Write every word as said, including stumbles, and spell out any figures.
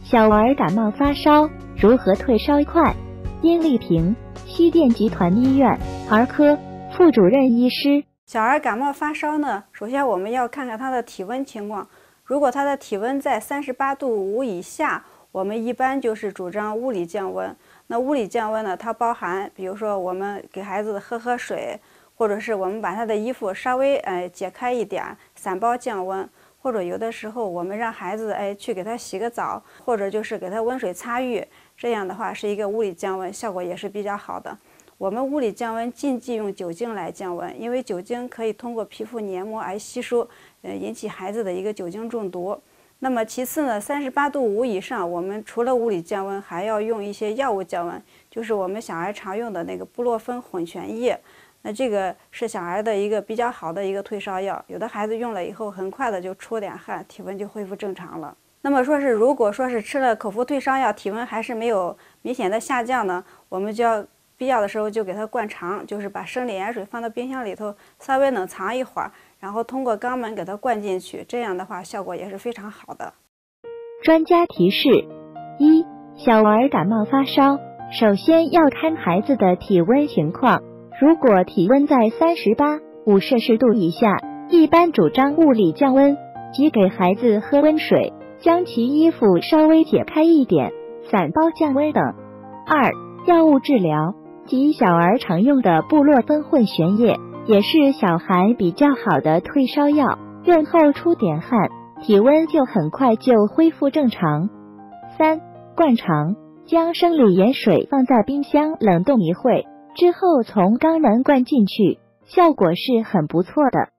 小儿感冒发烧如何退烧快？殷丽萍，西电集团医院儿科副主任医师。 小儿感冒发烧呢，首先我们要看看他的体温情况。如果他的体温在三十八度五以下，我们一般就是主张物理降温。那物理降温呢，它包含，比如说我们给孩子喝喝水，或者是我们把他的衣服稍微呃解开一点，散包降温。或者有的时候我们让孩子哎去给他洗个澡，或者就是给他温水擦浴，这样的话是一个物理降温，效果也是比较好的。我们物理降温禁忌用酒精来降温，因为酒精可以通过皮肤黏膜而吸收，呃引起孩子的一个酒精中毒。那么其次呢，三十八度五以上，我们除了物理降温，还要用一些药物降温，就是我们小孩常用的那个布洛芬混泉液。那这个是小孩的一个比较好的一个退烧药，有的孩子用了以后，很快的就出点汗，体温就恢复正常了。那么说是如果说是吃了口服退烧药，体温还是没有明显的下降呢，我们就要必要的时候就给它灌肠，就是把生理盐水放到冰箱里头稍微冷藏一会儿，然后通过肛门给它灌进去，这样的话效果也是非常好的。 专家提示：一、小儿感冒发烧，首先要看孩子的体温情况。如果体温在三十八点五摄氏度以下，一般主张物理降温，即给孩子喝温水，将其衣服稍微解开一点，散包降温等。二、药物治疗，即小儿常用的布洛芬混泉液，也是小孩比较好的退烧药，用后出点汗，体温就很快就恢复正常。三、灌肠，将生理盐水放在冰箱冷冻一会，之后从肛门灌进去，效果是很不错的。